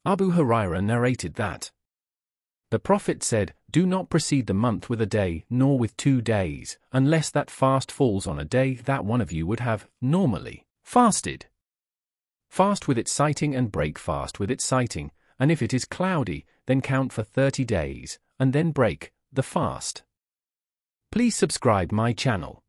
Abu Hurairah narrated that the Prophet said, "Do not precede the month with a day nor with 2 days, unless that fast falls on a day that one of you would have normally fasted. Fast with its sighting and break fast with its sighting, and if it is cloudy, then count for 30 days, and then break the fast." Please subscribe my channel.